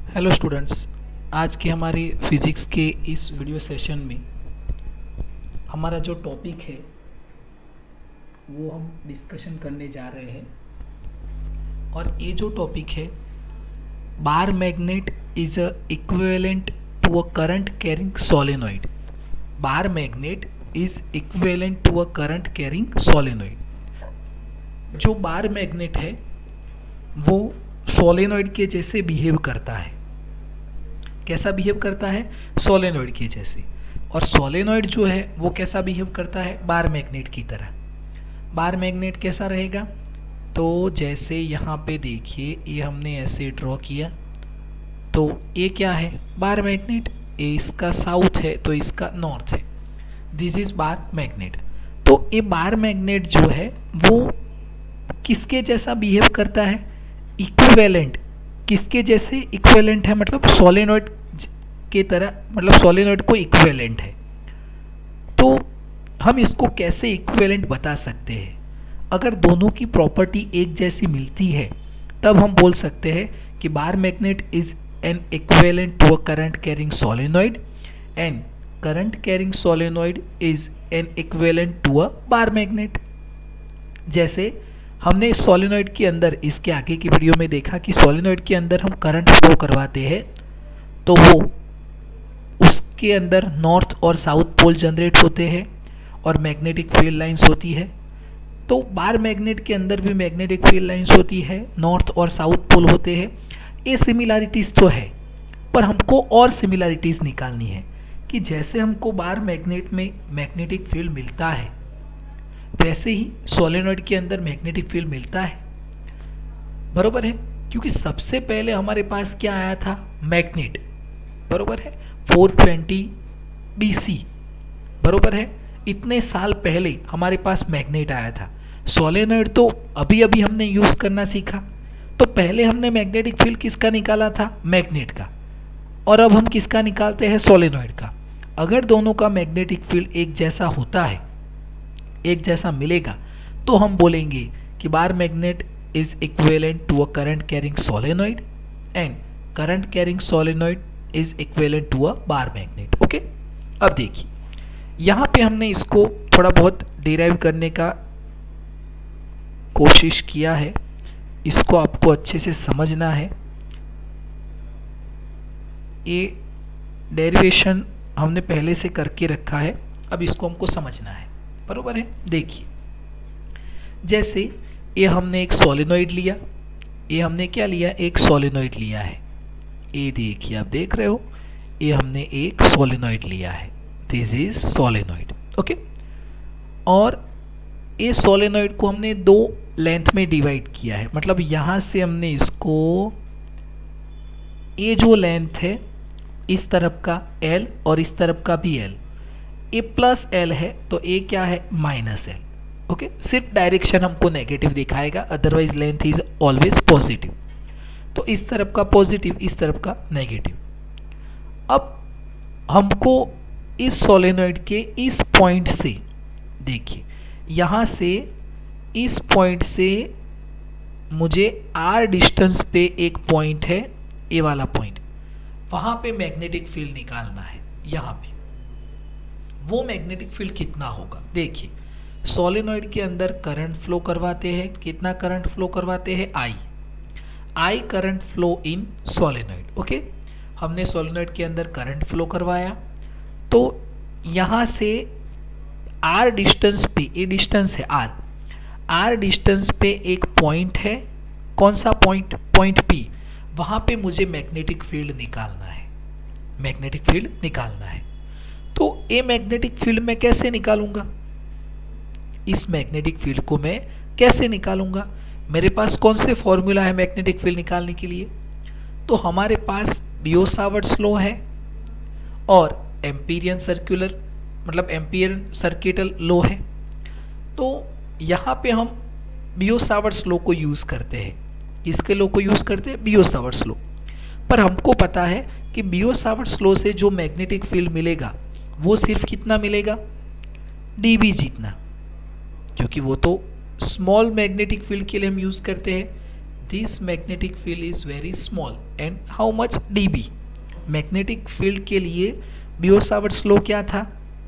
Hello students, आज के हमारे फिज़िक्स के इस वीडियो सेशन में हमारा जो टॉपिक है वो हम डिस्कशन करने जा रहे हैं। और ये जो टॉपिक है, bar magnet is a equivalent to a current carrying solenoid. Bar magnet is equivalent to a current carrying solenoid. जो बार मैग्नेट है वो सोलेनॉइड के जैसे बिहेव करता है। कैसा बिहेव करता है? सोलेनॉइड के जैसे। और सोलेनॉइड जो है वो कैसा बिहेव करता है? बार मैग्नेट की तरह। बार मैग्नेट कैसा रहेगा? तो जैसे यहाँ पे देखिए, ये हमने ऐसे ड्रॉ किया, तो ये क्या है? Bar magnet. ये इसका साउथ है तो इसका नॉर्थ है। This is bar magnet. तो ये बार मैग्नेट जो है वो किसके जैसा बिहेव करता है? इक्विवेलेंट। किसके जैसे इक्विवेलेंट है? मतलब सोलेनॉइड के तरह, मतलब सोलेनॉइड को इक्विवेलेंट है। तो हम इसको कैसे इक्विवेलेंट बता सकते हैं? अगर दोनों की प्रॉपर्टी एक जैसी मिलती है तब हम बोल सकते हैं कि bar magnet is an equivalent to a current carrying solenoid and current carrying solenoid is an equivalent to a bar magnet. जैसे हमने सोलेनॉइड के अंदर इसके आगे की वीडियो में देखा कि सोलेनॉइड के अंदर हम करंट फ्लो करवाते हैं तो वो उसके अंदर नॉर्थ और साउथ पोल जनरेट होते हैं और मैग्नेटिक फील्ड लाइंस होती है। तो बार मैग्नेट के अंदर भी मैग्नेटिक फील्ड लाइंस होती है, नॉर्थ और साउथ पोल होते हैं। ये सिमिलैरिटीज तो है, पर हमको और सिमिलैरिटीज निकालनी है कि जैसे हमको बार मैग्नेट में मैग्नेटिक फील्ड मिलता है वैसे ही सोलेनॉइड के अंदर मैग्नेटिक फील्ड मिलता है। बरोबर है, क्योंकि सबसे पहले हमारे पास क्या आया था? मैग्नेट। बरोबर है, 420 BC। बरोबर है, इतने साल पहले हमारे पास मैग्नेट आया था। सोलेनॉइड तो अभी अभी हमने यूज करना सीखा। तो पहले हमने मैग्नेटिक फील्ड किसका निकाला था? मैग्नेट का। और अब हम किसका निकालते हैं? सोलेनॉइड का। अगर दोनों का मैग्नेटिक फील्ड एक जैसा होता है, एक जैसा मिलेगा, तो हम बोलेंगे कि bar magnet is equivalent to a current carrying solenoid and current carrying solenoid is equivalent to a bar magnet. Okay, अब देखिए यहाँ पे हमने इसको थोड़ा बहुत डिराइव करने का कोशिश किया है। इसको आपको अच्छे से समझना है। ये डेरिवेशन हमने पहले से करके रखा है, अब इसको हमको समझना है। बरोबर है, देखिए जैसे ये हमने एक सोलेनॉइड लिया, ये हमने क्या लिया? एक सोलेनॉइड लिया है। ये देखिए, आप देख रहे हो, ये हमने एक सोलेनॉइड लिया है। This is solenoid. ओके, और ये सोलेनॉइड को हमने दो लेंथ में डिवाइड किया है। मतलब यहां से हमने इसको, ये जो लेंथ है इस तरफ का L और इस तरफ का भी L, ए प्लस L है तो ए क्या है? Minus L। ओके, सिर्फ डायरेक्शन हमको नेगेटिव दिखाएगा, otherwise length is always positive. तो इस तरफ का पॉजिटिव, इस तरफ का नेगेटिव। अब हमको इस सोलेनॉइड के इस पॉइंट से, देखिए यहां से इस पॉइंट से मुझे R डिस्टेंस पे एक पॉइंट है, ए वाला पॉइंट, वहां पे मैग्नेटिक फील्ड निकालना है। यहां पे वो मैग्नेटिक फील्ड कितना होगा? देखिए सोलेनॉइड के अंदर करंट फ्लो करवाते हैं। कितना करंट फ्लो करवाते हैं? I current flow in solenoid. Okay, हमने सोलेनॉइड के अंदर करंट फ्लो करवाया, तो यहां से R डिस्टेंस पे, ये डिस्टेंस है R डिस्टेंस पे एक पॉइंट है। कौन सा पॉइंट? Point P। वहां पे मुझे मैग्नेटिक फील्ड निकालना है। मैग्नेटिक फील्ड निकालना है, तो ये मैग्नेटिक फील्ड मैं कैसे निकालूंगा? इस मैग्नेटिक फील्ड को मैं कैसे निकालूंगा? मेरे पास कौन से फॉर्मूला है मैग्नेटिक फील्ड निकालने के लिए? तो हमारे पास बियो-सावर्ट्स लॉ है और एम्पीरियन सर्कुलर, मतलब एम्पीरियन सर्किटल लॉ है। तो यहाँ पे हम बियो-सावर्ट्स लॉ को यूज करते हैं। किसके लॉ को यूज करते हैं? Biot Savart's law. पर हमको पता है कि बियो-सावर्ट्स लॉ से जो मैग्नेटिक फील्ड मिलेगा वो सिर्फ कितना मिलेगा? dB जितना, क्योंकि वो तो स्मॉल मैग्नेटिक फील्ड के लिए हम यूज करते हैं। This magnetic field is very small and how much dB। Magnetic field के लिए बियोट-सावर्ट्स लॉ क्या था?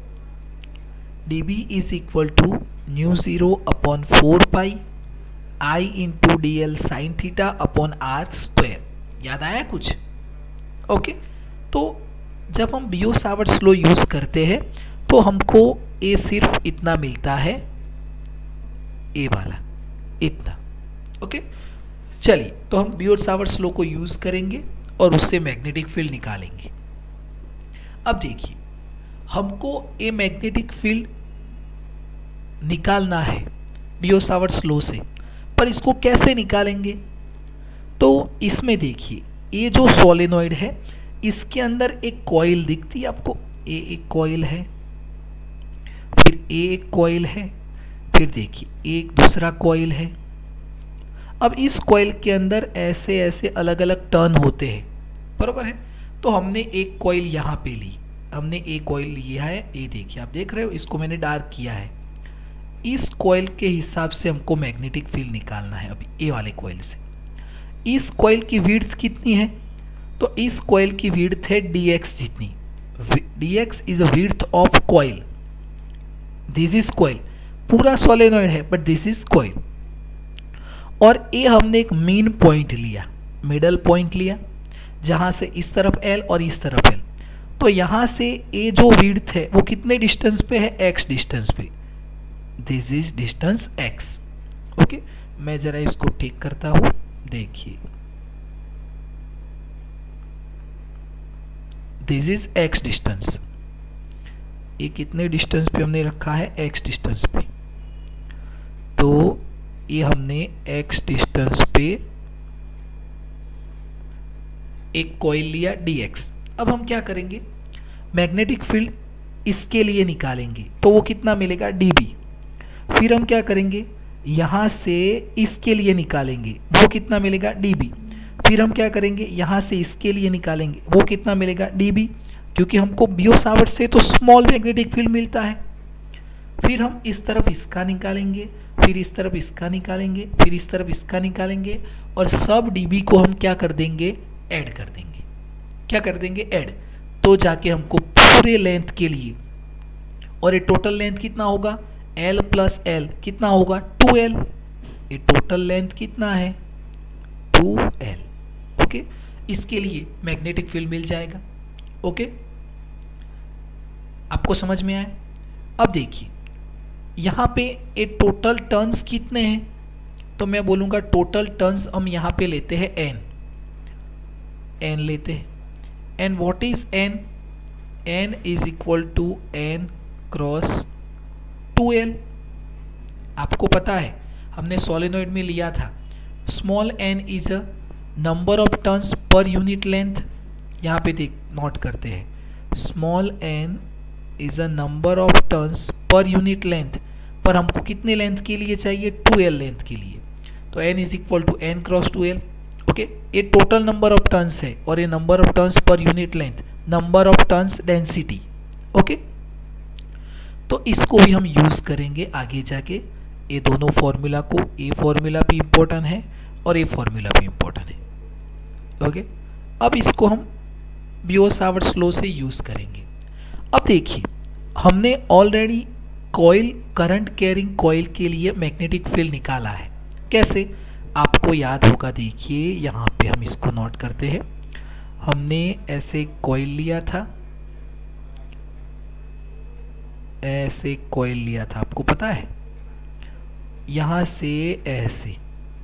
dB is equal to mu zero upon 4 pi I into d l sine theta upon r square. याद आया कुछ? Okay तो जब हम बियोट-सावर्ट्स लॉ यूज करते हैं तो हमको ए सिर्फ इतना मिलता है, ए वाला इतना। ओके चलिए तो हम बियोट-सावर्ट्स लॉ को यूज करेंगे और उससे मैग्नेटिक फील्ड निकालेंगे। अब देखिए हमको ए मैग्नेटिक फील्ड निकालना है बियोट-सावर्ट्स लॉ से, पर इसको कैसे निकालेंगे? तो इसमें देखिए ये जो सोलेनॉइड है इसके अंदर एक कॉइल दिखती है आपको, ए एक कॉइल है, फिर ए एक कॉइल है, फिर देखिए एक दूसरा कॉइल है। अब इस कॉइल के अंदर ऐसे ऐसे अलग अलग टर्न होते हैं, बरोबर है। तो हमने एक कॉइल यहाँ पे ली, हमने एक कॉइल लिया है, ये देखिए आप देख रहे हो, इसको मैंने डार्क किया है। इस कॉइल के हिसाब से हमको मैग्नेटिक फील्ड निकालना है अभी ए वाले कॉइल से। इस कॉइल की विड्थ कितनी है? तो इस कॉइल की विड्थ है dx जितनी। dx is a width of coil, this is coil, पूरा सोलेनॉइड है बट दिस इज कॉइल। और ये हमने एक मीन पॉइंट लिया, मिडल पॉइंट लिया, जहां से इस तरफ L और इस तरफ L। तो यहां से ये जो विड्थ है वो कितने डिस्टेंस पे है? x डिस्टेंस पे, this is distance x। Okay मैं जरा इसको ठीक करता हूं, देखिए दिस इज x डिस्टेंस, ये कितने डिस्टेंस पे हमने रखा है? x डिस्टेंस पे। तो ये हमने x डिस्टेंस पे एक कॉइल लिया dx। अब हम क्या करेंगे? मैग्नेटिक फील्ड इसके लिए निकालेंगे, तो वो कितना मिलेगा? dB। फिर हम क्या करेंगे? यहां से इसके लिए निकालेंगे, वो कितना मिलेगा? dB। फिर हम क्या करेंगे? यहां से इसके लिए निकालेंगे, वो कितना मिलेगा? dB, क्योंकि हमको बियोट-सावर्ट्स से तो स्मॉल मैग्नेटिक फील्ड मिलता है। फिर हम इस तरफ इसका निकालेंगे, फिर इस तरफ इसका निकालेंगे, फिर इस तरफ इसका निकालेंगे, और सब dB को हम क्या कर देंगे? ऐड कर देंगे। क्या कर देंगे? ऐड। तो जाके हमको पूरे लेंथ के लिए, और ये टोटल लेंथ कितना होगा? L प्लस L कितना होगा? 2L। ये टोटल लेंथ कितना है? 2L। ओके इसके लिए मैग्नेटिक फील्ड मिल जाएगा। ओके आपको समझ में आया? अब देखिए यहाँ पे ये टोटल टर्न्स कितने हैं? तो मैं बोलूँगा टोटल टर्न्स हम यहाँ पे लेते हैं n लेते हैं। And what is n? n is equal to n cross 2L। आपको पता है हमने सोलेनॉइड में लिया था, small n is a number of turns per unit length. यहाँ पे देख नोट करते हैं, small n is a number of turns per unit length, पर हमको कितने लेंथ के लिए चाहिए? 2L लेंथ के लिए। तो n is equal to n cross 2L। Okay ये टोटल नंबर ऑफ टर्न्स है, और ये number of turns per unit length, number of turns density. Okay तो इसको भी हम यूज करेंगे आगे जाके, ये दोनों फॉर्मूला को, ये फॉर्मूला भी इंपॉर्टेंट है और ये फॉर्मूला भी इंपॉर्टेंट है। ओके अब इसको हम बियोट-सावर्ट्स लॉ से यूज करेंगे। अब देखिए हमने already coil, current carrying coil के लिए मैग्नेटिक फील्ड निकाला है। कैसे? आपको याद होगा, देखिए यहाँ पे हम इसको नोट करते हैं। हमने ऐसे कॉइल लिया था, ऐसे कॉइल लिया था, आपको पता है, यहां से ऐसे।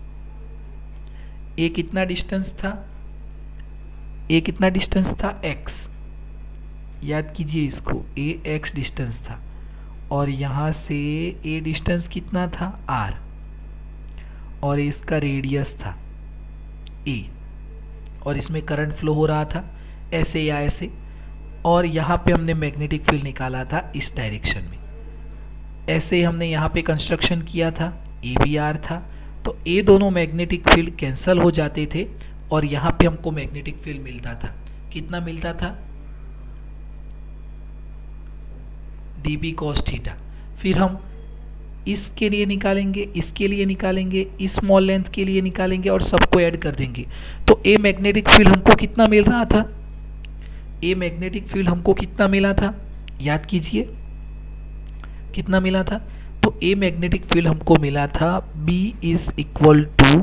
ये कितना डिस्टेंस था? ये कितना डिस्टेंस था? x। याद कीजिए इसको, ये x डिस्टेंस था, और यहां से ये डिस्टेंस कितना था? r, और इसका रेडियस था a, और इसमें करंट फ्लो हो रहा था ऐसे या ऐसे, और यहाँ पे हमने मैग्नेटिक फील्ड निकाला था इस डायरेक्शन में। ऐसे हमने यहाँ पे कंस्ट्रक्शन किया था, ए बी आर था, तो ये दोनों मैग्नेटिक फील्ड कैंसल हो जाते थे, और यहाँ पे हमको मैग्नेटिक फील्ड मिलता था। कितना मिलता था? dB cos theta. फिर हम इसके लिए निकालेंगे, इसके लिए निकालेंगे, इस स्मॉल लेंथ के लिए निकालेंगे और सबको ऐड कर देंगे। तो ए मैग्नेटिक फील्ड हमको कितना मिल रहा था? ए मैग्नेटिक फील्ड हमको कितना मिला था? याद कीजिए कितना मिला था। तो ए मैग्नेटिक फील्ड हमको मिला था B इज इक्वल टू,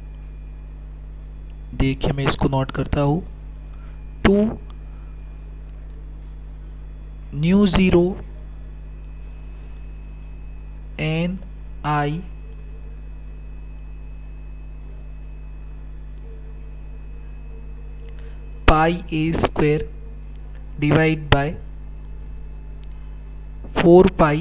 देखिए मैं इसको नोट करता हूं, 2 mu zero n I pi a square divide by 4 pi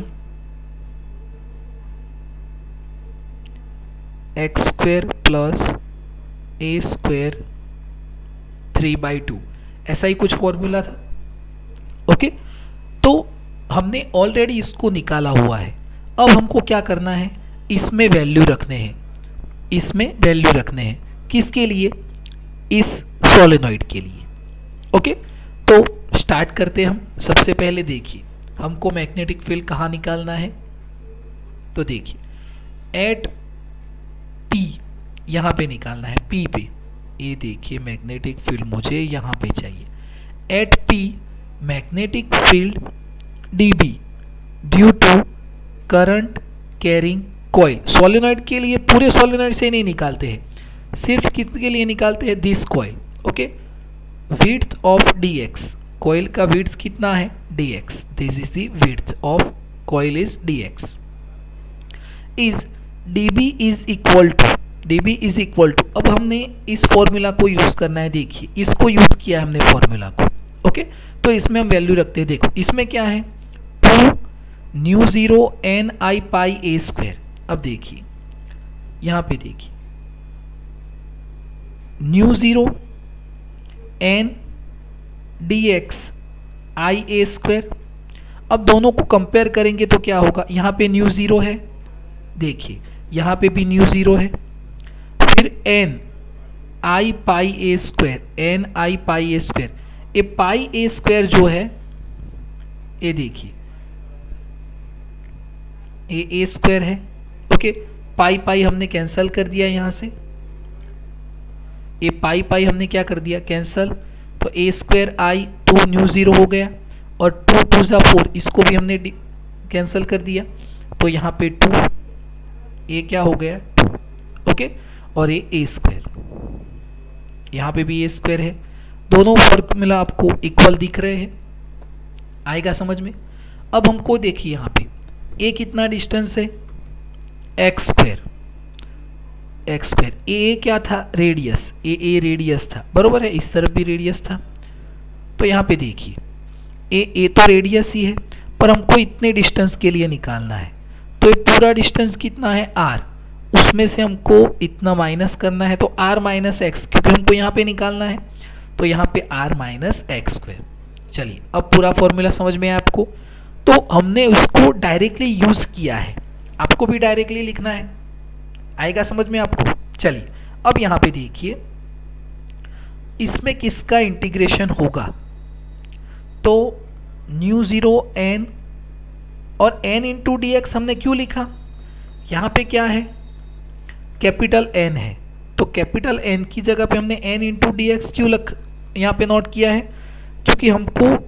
x square plus a square 3/2, ऐसा ही कुछ फॉर्मूला था। ओके, तो हमने ऑलरेडी इसको निकाला हुआ है। अब हमको क्या करना है, इसमें वैल्यू रखने हैं, इसमें वैल्यू रखने हैं। किसके लिए? इस सोलेनॉइड के लिए। ओके, तो स्टार्ट करते हैं हम। सबसे पहले देखिए हमको मैग्नेटिक फील्ड कहाँ निकालना है, तो देखिए एट P यहाँ पे निकालना है, P पे। ये देखिए मैग्नेटिक फील्ड मुझे यहाँ पे चाहिए। At P magnetic field dB due to current carrying coil. Solenoid के लिए, पूरे सोलेनॉइड से नहीं निकालते हैं, सिर्फ किसके लिए निकालते हैं? This coil. Okay, width of dx, coil का विड्थ कितना है? dx, this is the width of coil is dx, is dB is equal to, dB is equal to, अब हमने इस फॉर्मूला को यूज करना है। देखिए इसको यूज किया हमने फॉर्मूला को। ओके, तो इसमें हम वैल्यू रखते हैं। देखो इसमें क्या है, 2 mu zero n I pi a square. अब देखिए यहां पे देखिए mu zero n d x I a square. अब दोनों को कंपेयर करेंगे तो क्या होगा, यहां पे न्यू जीरो है, देखिए यहां पे भी न्यू जीरो है, फिर n I pi a square, n I pi a square. ये पाई ए स्क्वायर जो है, ये देखिए ये ए स्क्वायर है। ओके, पाई पाई हमने कैंसल कर दिया यहां से, ये पाई पाई हमने क्या कर दिया, कैंसल। तो a square I 2 mu zero हो गया, और 2 2 जा 4, इसको भी हमने कैंसल कर दिया। तो यहाँ पे 2, ये क्या हो गया 2। ओके, और ये ए स्क्वायर, यहाँ पे भी ए स्क्वायर है। दोनों फॉर्मूला आपको इक्वल दिख रहे हैं, आएगा समझ में। अब हमको देखिए यहाँ पे ए कितना डिस्टेंस है, x square, x square. A क्या था, रेडियस, ए रेडियस था, बरोबर है, इस तरफ भी रेडियस था। तो यहाँ पे देखिए ए तो रेडियस ही है, पर हमको इतने डिस्टेंस के लिए निकालना है। तो ये पूरा डिस्टेंस कितना है, आर, उसमें से हमको इतना माइनस करना है। तो आर माइनस एक्स, क्योंकि हमको यहाँ पे निकालना है, तो यहाँ पे आर माइनस एक्स स्क्वायर। चलिए अब पूरा फॉर्मूला समझ में आया आपको। तो हमने उसको डायरेक्टली यूज किया है, आपको भी डायरेक्टली लिखना है, आएगा समझ में आपको। चलिए अब यहाँ पे देखिए इसमें किसका इंटीग्रेशन होगा, तो न्यू जीरो एन, और n इंटू डी एक्स हमने क्यों लिखा, यहाँ पे क्या है, कैपिटल N है, तो कैपिटल N की जगह पे हमने n इंटू डी एक्स क्यों यहाँ पे नोट किया है, क्योंकि हमको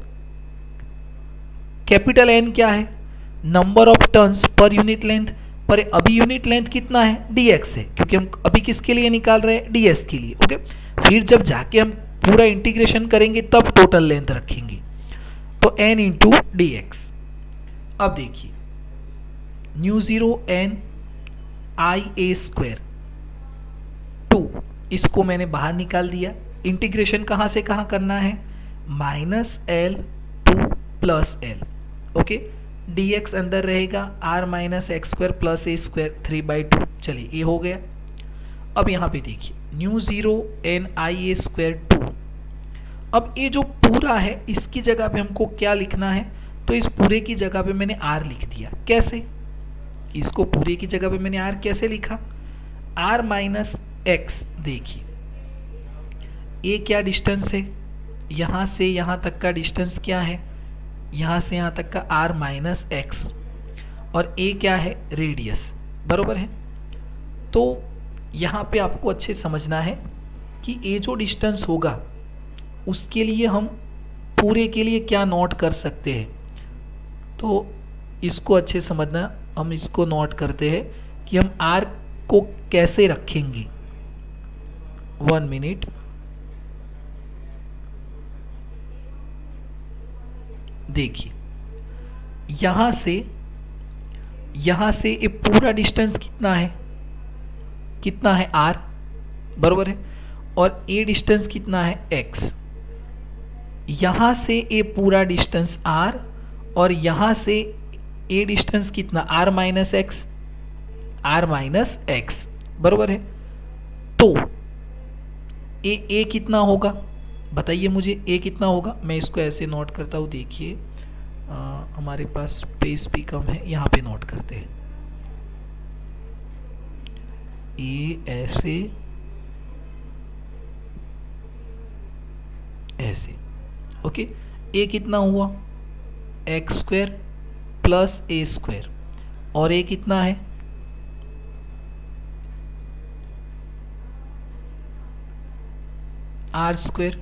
कैपिटल N क्या है, number of turns per unit length, पर अभी यूनिट लेंथ कितना है, dx है, क्योंकि हम अभी किसके लिए निकाल रहे हैं, ds के लिए। ओके, फिर जब जाके हम पूरा इंटीग्रेशन करेंगे तब टोटल लेंथ रखेंगे, तो n इंटू डी एक्स। अब देखिए mu zero n I a square 2, इसको मैंने बाहर निकाल दिया। इंटीग्रेशन कहाँ से कहाँ करना है, minus l to plus l. Okay, d x अंदर रहेगा, r minus x square plus a square 3/2। चलिए ये हो गया। अब यहाँ पे देखिए mu zero n I a square 2। अब ये जो पूरा है इसकी जगह पे हमको क्या लिखना है, तो इस पूरे की जगह पे मैंने r लिख दिया। कैसे, इसको पूरे की जगह पे मैंने r कैसे लिखा, r माइनस एक्स। देखिए ये क्या डिस्टेंस है, यहाँ से यहाँ तक का डिस्टेंस क्या है, यहाँ से यहाँ तक का r माइनस एक्स, और ए क्या है, रेडियस, बरोबर है। तो यहाँ पे आपको अच्छे समझना है कि ए जो डिस्टेंस होगा उसके लिए हम पूरे के लिए क्या नोट कर सकते हैं। तो इसको अच्छे समझना, हम इसको नोट करते हैं कि हम आर को कैसे रखेंगे। 1 मिनट, देखिए यहां से ये पूरा डिस्टेंस कितना है आर, बरोबर है, और ए डिस्टेंस कितना है एक्स। यहां से ए पूरा डिस्टेंस आर और यहां से ए डिस्टेंस कितना, आर माइनस एक्स, बरोबर है। तो ए कितना होगा, बताइए मुझे ए कितना होगा। मैं इसको ऐसे नोट करता हूं, देखिए हमारे पास स्पेस भी कम है, यहां पे नोट करते हैं। ए ऐसे ओके। ए कितना हुआ, x square plus a square, और ए कितना है, आर स्क्वायर,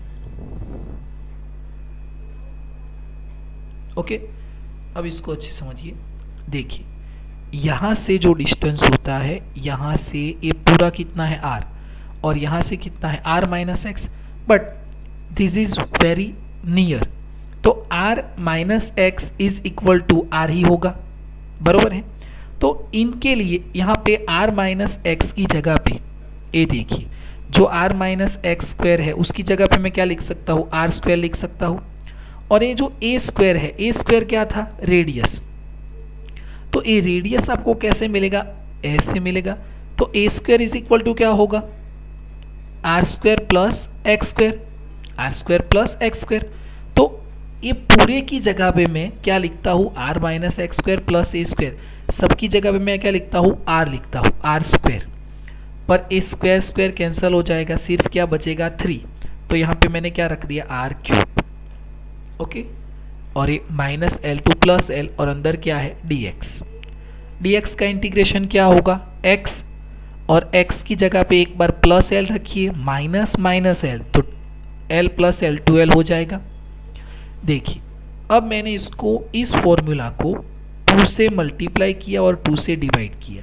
ओके। अब इसको अच्छे समझिए, देखिए यहां से जो डिस्टेंस होता है, यहां से ये पूरा कितना है आर, और यहां से कितना है r minus x, but this is very near, तो r minus x is equal to r ही होगा, बरोबर है। तो इनके लिए यहां पे आर माइनस एक्स की जगह पे ये देखिए, जो आर माइनस एक्स स्क्वायर है उसकी जगह पे मैं क्या लिख सकता हूं, आर स्क्वायर लिख सकता हूं। और ये जो ए स्क्वायर है, ए स्क्वायर क्या था, रेडियस, तो ए रेडियस आपको कैसे मिलेगा, ऐसे मिलेगा। तो a square is equal to क्या होगा, r square plus x square, r square plus x square. तो ये पूरे की जगह पे मैं क्या लिखता हूं, r minus x square plus a square, सबकी जगह पे मैं क्या लिखता हूं, आर लिखता हूं, आर स्क्वायर। पर ए स्क्वायर स्क्वायर कैंसिल हो जाएगा, सिर्फ क्या बचेगा 3, तो यहां पे मैंने क्या रख दिया, आर क्यूब, ओके। और ये minus l to plus l, और अंदर क्या है, dx। dx का इंटीग्रेशन क्या होगा, x, और x की जगह पे एक बार प्लस एल रखिए, माइनस माइनस एल, तो l प्लस एल 2l हो जाएगा। देखिए अब मैंने इसको, इस फॉर्मूला को 2 से मल्टीप्लाई किया और 2 से डिवाइड किया।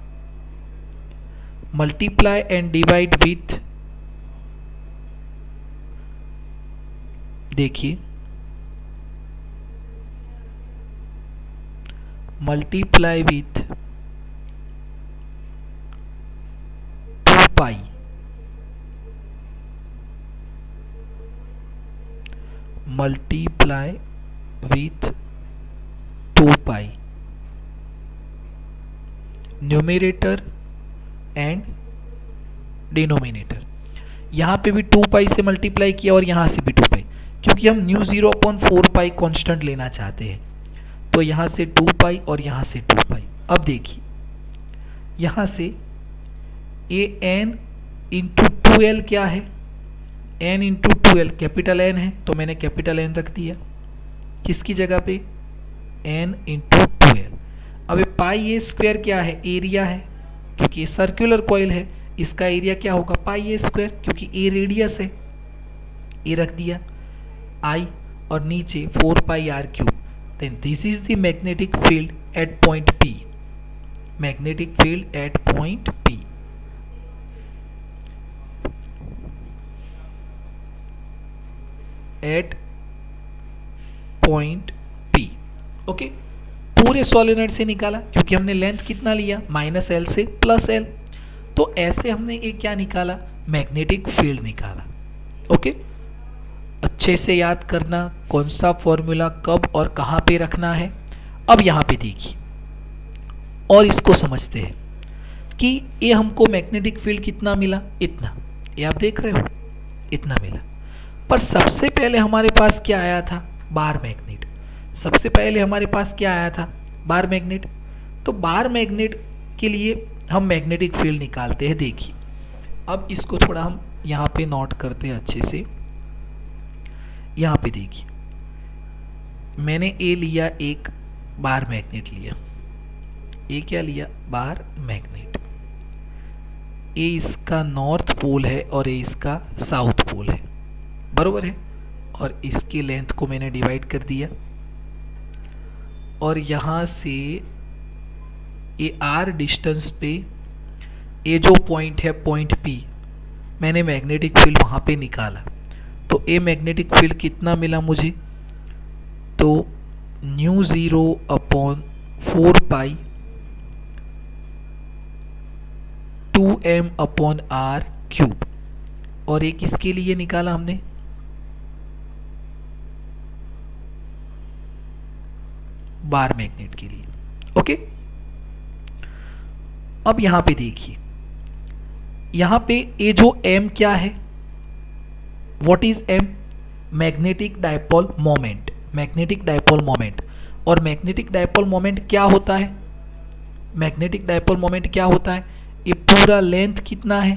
मल्टीप्लाई एंड डिवाइड विथ, देखिए multiply with 2 pi, multiply with 2 pi, numerator and denominator. यहां पे भी 2 पाई से मल्टीप्लाई किया और यहां से भी 2 पाई, क्योंकि हम न्यू 0/4 पाई कांस्टेंट लेना चाहते हैं। तो यहां से 2 पाई और यहां से 2 पाई। अब देखिए यहां से ए एन इंटू 2l क्या है, n into 2l capital N है, तो मैंने कैपिटल N रख दिया, किसकी जगह पे, n इंटू 2l। अब ये पाई ए स्क्वायर क्या है, एरिया है, क्योंकि ये सर्कुलर कॉइल है, इसका एरिया क्या होगा, पाई ए स्क्वायर, क्योंकि ए रेडियस है, ए रख दिया I, और नीचे 4 pi r cube. Then this is the magnetic field at point P. Magnetic field at point P. At point P. Okay, पूरे सोलेनोइड से निकाला, क्योंकि हमने लेंथ कितना लिया, माइनस एल से प्लस एल, तो ऐसे हमने एक क्या निकाला, मैग्नेटिक फील्ड निकाला। ओके, अच्छे से याद करना कौन सा फॉर्मूला कब और कहां पे रखना है। अब यहां पे देखिए और इसको समझते हैं कि ये हमको मैग्नेटिक फील्ड कितना मिला, इतना, ये आप देख रहे हो, इतना मिला। पर सबसे पहले हमारे पास क्या आया था, बार मैग्नेट। सबसे पहले हमारे पास क्या आया था, बार मैग्नेट। तो बार मैग्नेट के लिए हम मैग्नेटिक फील्ड निकालते हैं। देखिए अब इसको थोड़ा हम यहाँ पे नोट करते हैं अच्छे से। यहाँ पे देखिए मैंने ए लिया, एक बार मैग्नेट लिया, ए क्या लिया, बार मैग्नेट। ए इसका नॉर्थ पोल है और ए इसका साउथ पोल है, बरोबर है। और इसकी लेंथ को मैंने डिवाइड कर दिया और यहाँ से ए आर डिस्टेंस पे ए जो पॉइंट है पॉइंट पी, मैंने मैग्नेटिक फील्ड वहाँ पे निकाला। तो ए मैग्नेटिक फील्ड कितना मिला मुझे, तो mu 0 upon 4 pi 2m upon r cube. और एक किसके लिए निकाला हमने, बार मैग्नेट के लिए। ओके, अब यहां पे देखिए, यहां पे ये जो m क्या है, what is m, magnetic dipole moment, magnetic dipole moment. और मैग्नेटिक डायपोल मोमेंट क्या होता है, मैग्नेटिक डायपोल मोमेंट क्या होता है, ये पूरा लेंथ कितना है,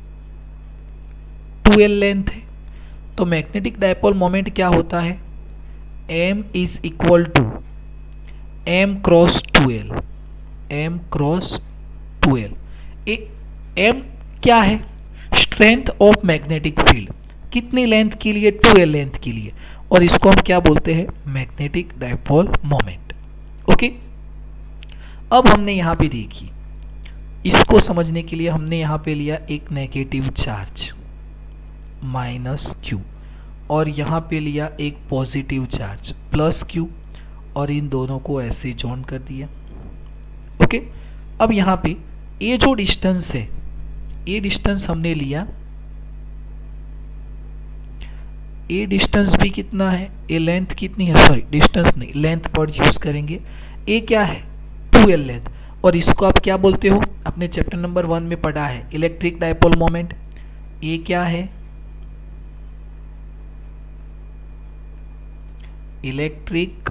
2l लेंथ है। तो मैग्नेटिक डायपोल मोमेंट क्या होता है, m is equal to m cross 2l, m cross 2l। m क्या है, स्ट्रेंथ ऑफ मैग्नेटिक फील्ड, कितनी लेंथ के लिए, 2l लेंथ के लिए। और इसको हम क्या बोलते हैं, मैग्नेटिक डायपोल मोमेंट। ओके, अब हमने यहां पे देखी, इसको समझने के लिए हमने यहां पे लिया एक नेगेटिव चार्ज -q और यहां पे लिया एक पॉजिटिव चार्ज +q और इन दोनों को ऐसे जॉइन कर दिया। ओके, अब यहां पे ये जो डिस्टेंस है, ये डिस्टेंस हमने लिया, ये डिस्टेंस भी कितना है, ये लेंथ कितनी है, सॉरी डिस्टेंस नहीं, लेंथ वर्ड यूज करेंगे। ये क्या है, 2l लेंथ। और इसको आप क्या बोलते हो, अपने चैप्टर नंबर 1 में पढ़ा है, इलेक्ट्रिक डायपोल मोमेंट। ये क्या है, electric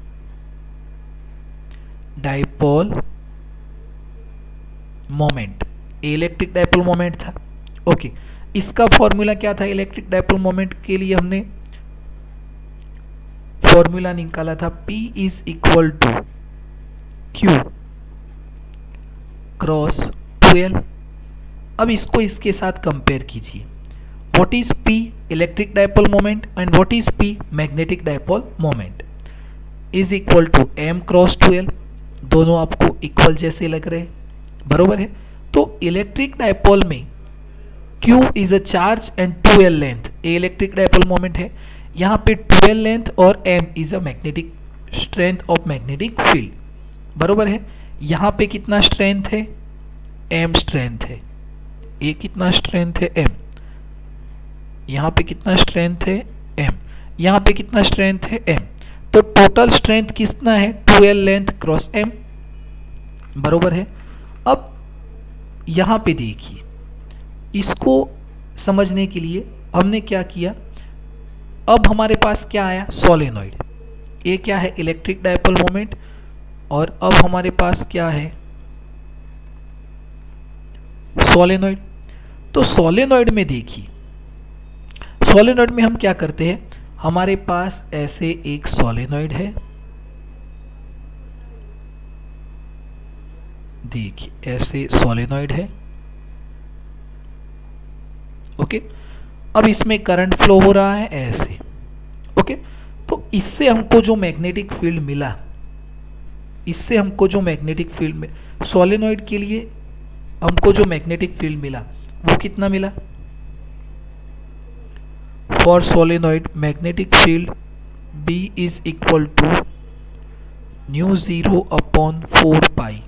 dipole moment, electric dipole moment था। ओके, इसका फॉर्मूला क्या था, इलेक्ट्रिक डायपोल मोमेंट के लिए हमने फॉर्मूला निकाला था, P is equal to Q cross 2l। अब इसको इसके साथ कंपेयर कीजिए, what is P, electric dipole moment, and what is P, magnetic dipole moment, is equal to m cross 2l। दोनों आपको इक्वल जैसे लग रहे हैं, बरोबर है। तो इलेक्ट्रिक डायपोल में Q is a charge and 2l length, a electric dipole moment है, यहाँ पे 2l लेंथ और m is a magnetic strength of magnetic field, बरोबर है। यहाँ पे कितना स्ट्रेंथ है, m स्ट्रेंथ है, ये कितना स्ट्रेंथ है, m। यहाँ पे कितना स्ट्रेंथ है, m। यहाँ पे कितना स्ट्रेंथ है, m। तो टोटल स्ट्रेंथ कितना है, 2l लेंथ क्रॉस m, बरोबर है। अब यहाँ पे देखिए, इसको समझने के लिए हमने क्या किया, अब हमारे पास क्या आया, सोलेनॉइड। ये क्या है, इलेक्ट्रिक डायपोल मोमेंट। और अब हमारे पास क्या है, सोलेनॉइड। तो सोलेनॉइड में देखिए, सोलेनॉइड में हम क्या करते हैं, हमारे पास ऐसे एक सोलेनॉइड है, देखिए ऐसे सोलेनॉइड है। ओके, अब इसमें करंट फ्लो हो रहा है ऐसे। ओके, तो इससे हमको जो मैग्नेटिक फील्ड मिला, इससे हमको जो मैग्नेटिक फील्ड में सोलेनॉइड के लिए हमको जो मैग्नेटिक फील्ड मिला वो कितना मिला, for solenoid magnetic field B is equal to mu 0 upon 4 pi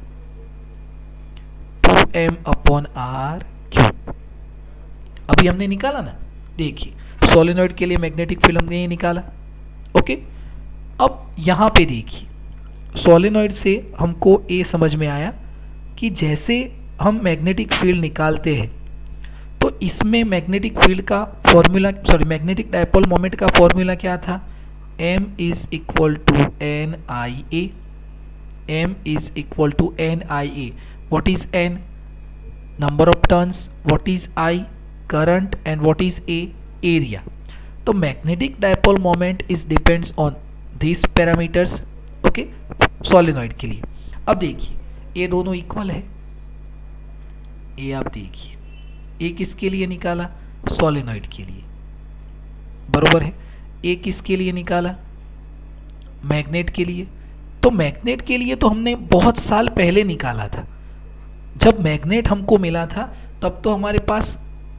2m upon r cube. अभी हमने निकाला ना, देखिए सोलेनॉइड के लिए मैग्नेटिक फील्ड हमने ये निकाला। ओके, अब यहाँ पे देखिए, सोलेनॉइड से हमको ये समझ में आया कि जैसे हम मैग्नेटिक फील्ड निकालते हैं तो इसमें मैग्नेटिक फील्ड का formula, sorry magnetic dipole moment का फॉर्मूला क्या था, m is equal to n I a, m is equal to n I a. What is n, number of turns, what is I, current, and what is A, area. तो magnetic dipole moment is depends on this parameters. Okay, solenoid के लिए। अब देखिए ये दोनों equal है। ये आप देखिए, ये किसके लिए निकाला? सोलेनॉइड के लिए, बरोबर है। ये किसके लिए निकाला? मैग्नेट के लिए। तो मैग्नेट के लिए तो हमने बहुत साल पहले निकाला था। जब मैग्नेट हमको मिला था तब तो हमारे पास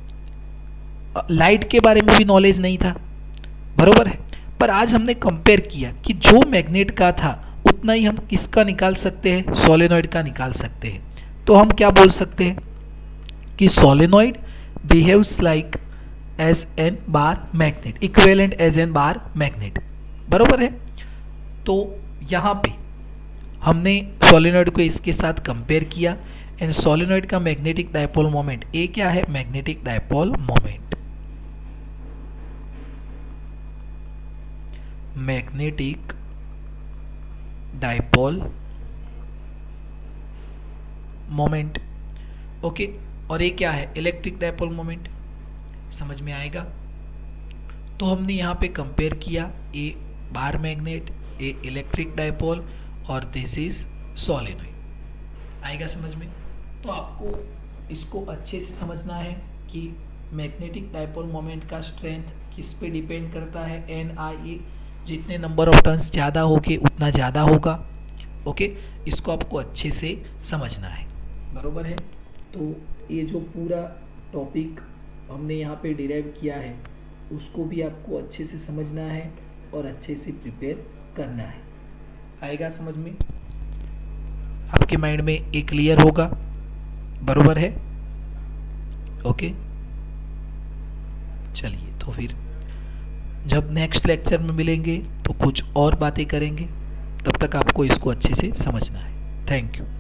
लाइट के बारे में भी नॉलेज नहीं था, बरोबर है। पर आज हमने कंपेयर किया कि जो मैग्नेट का था उतना ही हम किसका निकाल सकते हैं? सोलेनॉइड का निकाल सकते हैं। तो हम क्या बोल सकते हैं कि solenoid behaves like as an bar magnet, equivalent as an bar magnet, बरोबर है। तो यहाँ पे हमने सोलेनॉइड को इसके साथ कंपेयर किया एंड सोलेनॉइड का मैग्नेटिक डायपोल मोमेंट, ये क्या है? Magnetic dipole moment, magnetic dipole moment, okay. और ये क्या है? इलेक्ट्रिक डायपोल मोमेंट, समझ में आएगा। तो हमने यहाँ पे कंपेयर किया, a bar magnet, a electric dipole और दिस इज सोलेनॉइड। आएगा समझ में। तो आपको इसको अच्छे से समझना है कि मैग्नेटिक डायपोल मोमेंट का स्ट्रेंथ किस पे डिपेंड करता है? NIE, जितने नंबर ऑफ टर्न्स ज़्यादा होगे उतना ज़्यादा होगा, ओके। इसको आपको अच्छे से समझना है, बरोबर है। तो ये जो पूरा टॉपिक हमने यहाँ पे डिराइव किया है उसको भी आपको अच्छे से समझना है और अच्छे से प्रिपेयर करना है। आएगा समझ में? आपके माइंड में ये क्लियर होगा, बरोबर है, ओके। चलिए, तो फिर जब नेक्स्ट लेक्चर में मिलेंगे तो कुछ और बातें करेंगे। तब तक आपको इसको अच्छे से समझना है। Thank you.